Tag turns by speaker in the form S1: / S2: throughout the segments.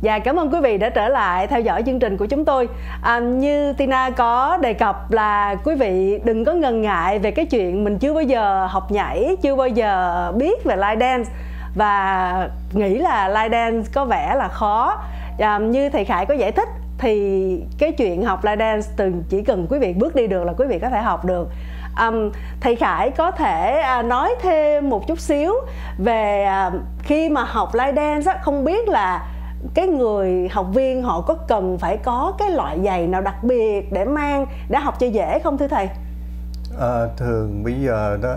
S1: Dạ, cảm ơn quý vị đã trở lại theo dõi chương trình của chúng tôi. Như Tina có đề cập là quý vị đừng có ngần ngại về cái chuyện mình chưa bao giờ học nhảy, chưa bao giờ biết về line dance và nghĩ là line dance có vẻ là khó. Như thầy Khải có giải thích thì cái chuyện học line dance chỉ cần quý vị bước đi được là quý vị có thể học được. Thầy Khải có thể nói thêm một chút xíu về khi mà học line dance không biết là cái người học viên họ có cần phải có cái loại giày nào đặc biệt để mang để học cho dễ không thưa thầy?
S2: Thường bây giờ đó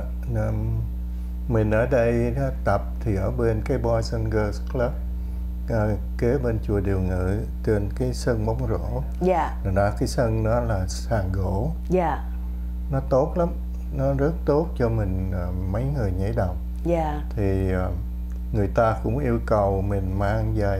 S2: mình ở đây đó, tập thì ở bên cái Boys and Girls Club kế bên chùa Điều Ngự trên cái sân bóng rổ.
S1: Dạ.
S2: Đó, cái sân đó là sàn gỗ.
S1: Dạ.
S2: Nó tốt lắm, nó rất tốt cho mình mấy người nhảy đồng.
S1: Dạ.
S2: Thì người ta cũng yêu cầu mình mang giày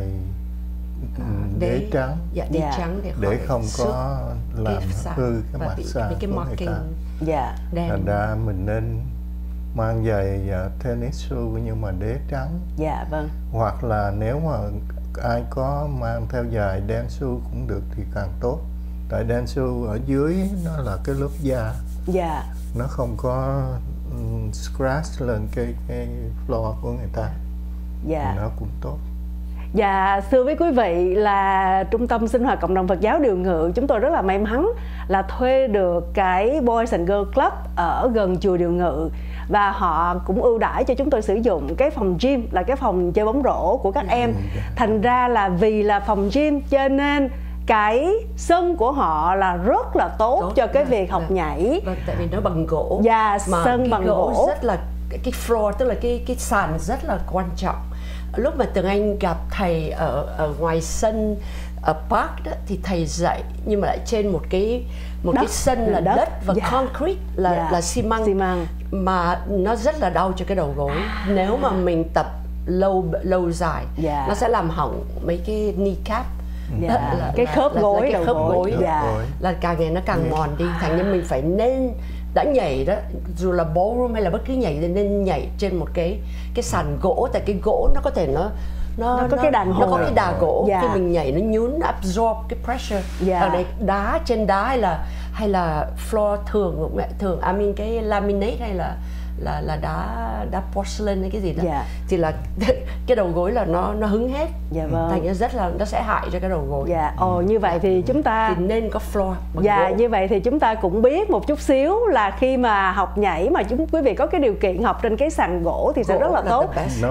S2: đế trắng.
S3: Dạ, đế trắng
S2: để không có làm hư cái mặt sàn
S3: cái
S2: của người ta.
S1: Dạ.
S2: Thành ra mình nên mang giày tennis shoe nhưng mà đế trắng.
S1: Dạ, vâng.
S2: Hoặc là nếu mà ai có mang theo giày dance shoe cũng được thì càng tốt. Tại dance shoe ở dưới nó là cái lớp da.
S1: Dạ.
S2: Nó không có scratch lên cái floor của người ta.
S1: Dạ.
S2: Thì nó cũng tốt.
S1: Dạ, thưa với quý vị là Trung tâm Sinh hoạt Cộng đồng Phật giáo Điều Ngự, chúng tôi rất là may mắn là thuê được cái Boys and Girls Club ở gần chùa Điều Ngự. Và họ cũng ưu đãi cho chúng tôi sử dụng cái phòng gym là cái phòng chơi bóng rổ của các em. Thành ra là vì là phòng gym cho nên cái sân của họ là rất là tốt cho cái việc học nhảy.
S3: Vâng, tại vì nó bằng gỗ.
S1: Dạ,
S3: mà
S1: sân bằng gỗ
S3: rất là cái floor, tức là cái sàn rất là quan trọng. Lúc mà Tường Anh gặp thầy ở ngoài sân ở park đó, thì thầy dạy nhưng mà lại trên một cái sân là đất và concrete là xi măng mà nó rất là đau cho cái đầu gối. Nếu mà mình tập lâu dài nó sẽ làm hỏng mấy cái kneecap.
S1: Cái khớp gối,
S3: cái khớp gối là càng ngày nó càng mòn đi. Thành nên mình phải nên đã nhảy đó, dù là ballroom hay là bất cứ nhảy thì nên nhảy trên một cái sàn gỗ, tại cái gỗ nó có thể nó
S1: có cái đàn hồi,
S3: nó có cái đà gỗ. Khi mình nhảy nó nhún, nó absorb cái pressure. Ở đây đá trên đá hay là floor thường I mean cái laminate hay là đá porcelain hay cái gì đó thì là cái đầu gối là nó hứng hết. Thành ra rất là nó sẽ hại cho cái đầu gối.
S1: Như vậy thì chúng ta
S3: thì nên có floor bằng gỗ.
S1: Như vậy thì chúng ta cũng biết một chút xíu là khi mà học nhảy mà quý vị có cái điều kiện học trên cái sàn gỗ thì sẽ rất là tốt.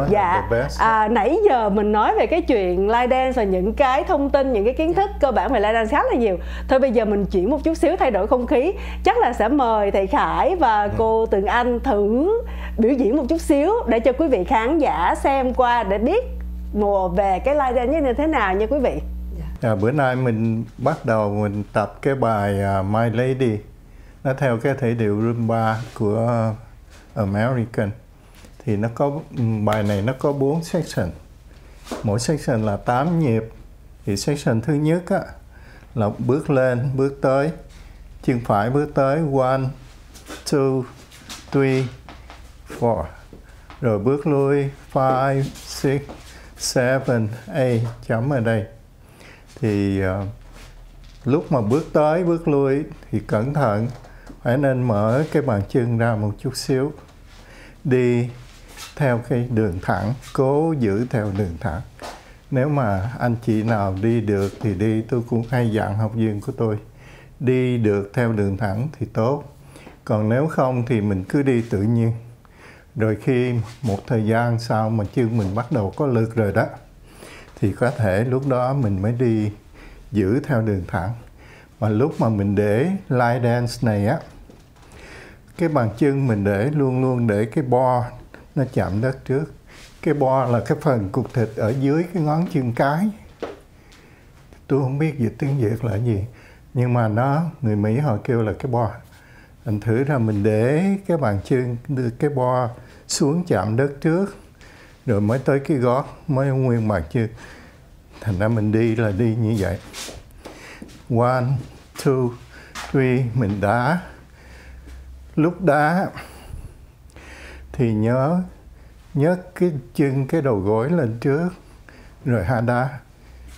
S1: Nãy giờ mình nói về cái chuyện line dance và những cái thông tin, những cái kiến thức cơ bản về line dance khá là nhiều. Thôi bây giờ mình chuyển một chút xíu, thay đổi không khí. Chắc là sẽ mời thầy Khải và cô Tường Anh thử biểu diễn một chút xíu để cho quý vị khán giả xem qua để biết về cái line dance như thế nào nha quý vị.
S2: Bữa nay mình bắt đầu mình tập cái bài My Lady. Nó theo cái thể điệu rumba của American. Thì nó có bài này nó có 4 section. Mỗi section là 8 nhịp. Thì section thứ nhất á, là bước lên, bước tới, chân phải bước tới 1, 2, 3, 4. Rồi bước lui 5, 6, 7, 8, chấm ở đây. Thì lúc mà bước tới, bước lui thì cẩn thận, phải nên mở cái bàn chân ra một chút xíu. Đi theo cái đường thẳng, cố giữ theo đường thẳng. Nếu mà anh chị nào đi được thì đi, tôi cũng hay dặn học viên của tôi. Đi được theo đường thẳng thì tốt. Còn nếu không thì mình cứ đi tự nhiên. Rồi khi một thời gian sau mà chân mình bắt đầu có lực rồi đó, thì có thể lúc đó mình mới đi giữ theo đường thẳng. Và lúc mà mình để line dance này á, cái bàn chân mình để luôn luôn để cái bo nó chạm đất trước. Cái bo là cái phần cục thịt ở dưới cái ngón chân cái. Tôi không biết dịch tiếng Việt là gì, nhưng mà người Mỹ họ kêu là cái bo. Thành thử ra mình để cái bàn chân, đưa cái bo xuống chạm đất trước, rồi mới tới cái gót, mới nguyên bàn chân. Thành ra mình đi là đi như vậy. 1, 2, 3, mình đá. Lúc đá thì nhớ cái chân, cái đầu gối lên trước, rồi hạ đá.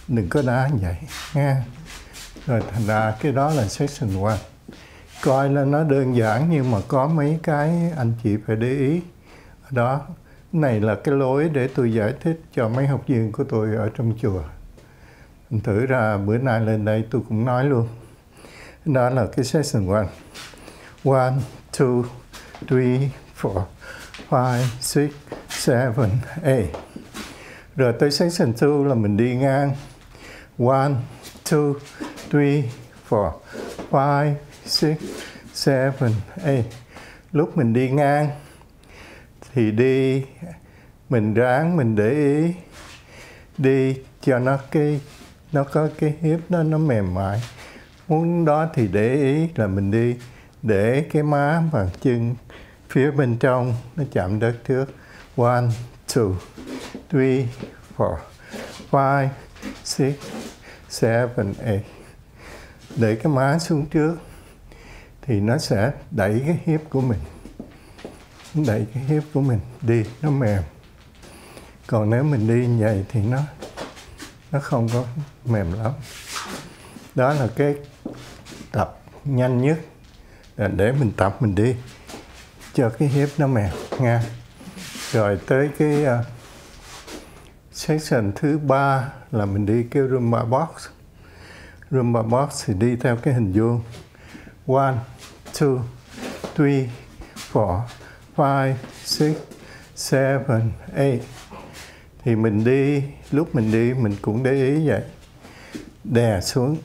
S2: đừng có đá như vậy nha. Rồi thành ra cái đó là section 1. Coi là nó đơn giản nhưng mà có mấy cái anh chị phải để ý. Ở đó, này là cái lối để tôi giải thích cho mấy học viên của tôi ở trong chùa. Thành thử ra bữa nay lên đây tôi cũng nói luôn. Đó là cái section 1. 1, 2, 3, 4, 5, 6, 7, 8. Rồi tới section 2 là mình đi ngang. 1, 2, 3, 4, 5, 6, 7, 8. Lúc mình đi ngang thì đi, mình ráng mình để ý đi cho nó có cái hiếp nó mềm mại. Muốn đó thì để ý là mình đi để cái má và chân phía bên trong nó chạm đất trước. 1, 2, 3, 4, 5, 6, 7, 8. Để cái má xuống trước thì nó sẽ đẩy cái hiếp của mình. Đẩy cái hiếp của mình đi, nó mềm. Còn nếu mình đi như vậy thì nó không có mềm lắm. Đó là cái tập nhanh nhất để mình tập mình đi cho cái hiếp nó mềm nha. Rồi tới cái section thứ 3 là mình đi cái Rumba Box. Rumba Box thì đi theo cái hình vuông. 1, 2, 3, 4, 5, 6, 7, 8. Thì mình đi, lúc mình đi mình cũng để ý vậy. Đè xuống.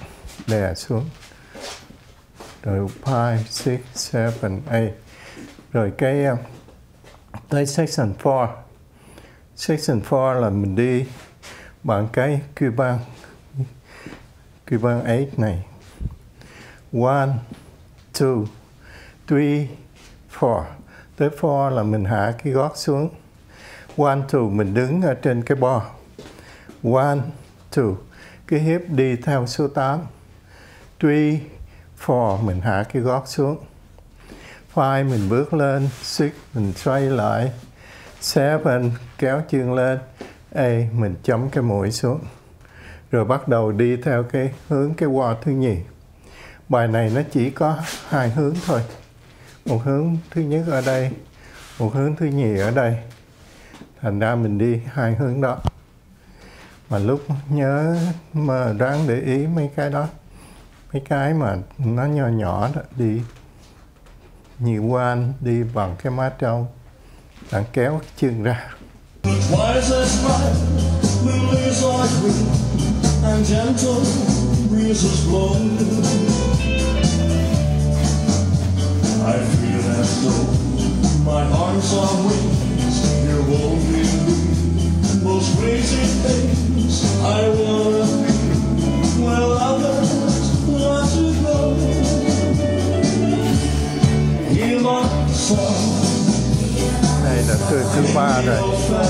S2: Rồi 5, 6, 7, 8. Rồi cái tới section 4. Section 4 là mình đi bằng cái Cuban 8 này. 1, 2, 3, 4. Tới 4 là mình hạ cái gót xuống. 1, 2, mình đứng ở trên cái bo. 1, 2, cái hiếp đi theo số 8. 3, 4 mình hạ cái gót xuống. 5 mình bước lên. 6 mình xoay lại. 7 kéo chân lên. 8 mình chấm cái mũi xuống. Rồi bắt đầu đi theo cái hướng cái walk thứ nhì. Bài này nó chỉ có 2 hướng thôi. Một hướng thứ nhất ở đây, một hướng thứ nhì ở đây. Thành ra mình đi 2 hướng đó. Mà lúc nhớ mà ráng để ý mấy cái đó. Mấy cái mà nó nhỏ nhỏ đó, đi nhiều quan, đi bằng cái má trong. Bạn kéo cái chân ra. And gentle breezes blow. I feel as though my arms are wings. You're holding me. Most crazy things I wanna be. Well, others want to go. Hear my song. Đây là thứ 3 rồi.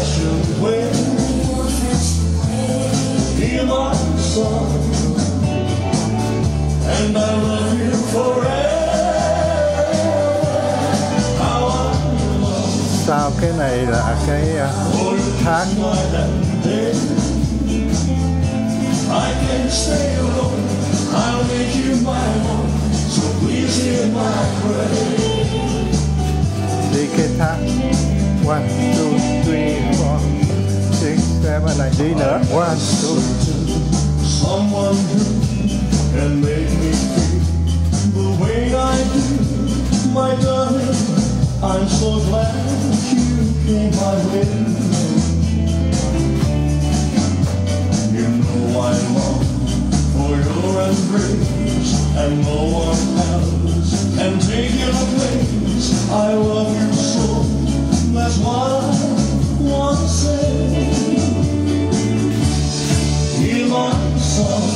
S2: Hear my song, and I love you forever. How I love. Sau cái này là cái thác. I can stay alone. I'll make you my one. So please hear my prayer. Đi cái thác. 1, 2, 3, 4. 6, 7 này đi nữa. 1, 2. Someone who can make me feel the way I do, my darling. I'm so glad you came my way. You know I long for your embrace, and no one else can take your place. I love you so, that's what I want to say. Hear my song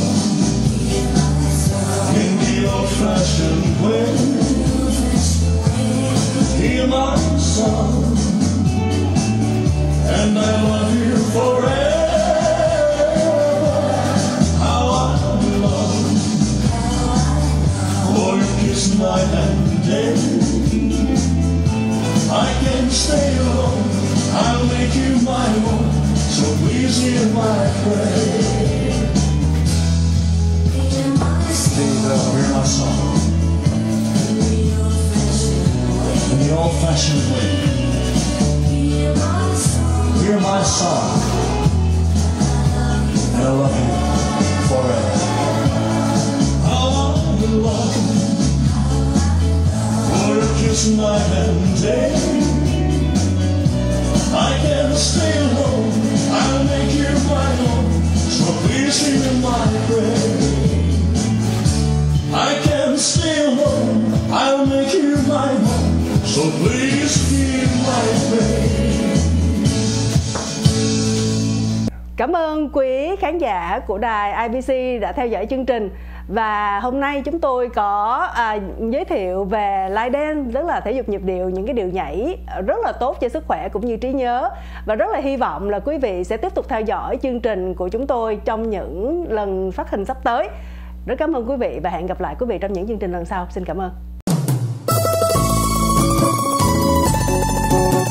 S2: in the old-fashioned way. Hear my song,
S4: night and day. I can stay alone, I'll make you my own, so please hear my prayer. I can stay alone, I'll make you my home, so please hear my prayer.
S1: Cảm ơn quý khán giả của đài IBC đã theo dõi chương trình. Và hôm nay chúng tôi có giới thiệu về line dance, tức là thể dục nhịp điệu, những cái điệu nhảy rất là tốt cho sức khỏe cũng như trí nhớ. Và rất là hy vọng là quý vị sẽ tiếp tục theo dõi chương trình của chúng tôi trong những lần phát hình sắp tới. Rất cảm ơn quý vị và hẹn gặp lại quý vị trong những chương trình lần sau. Xin cảm ơn.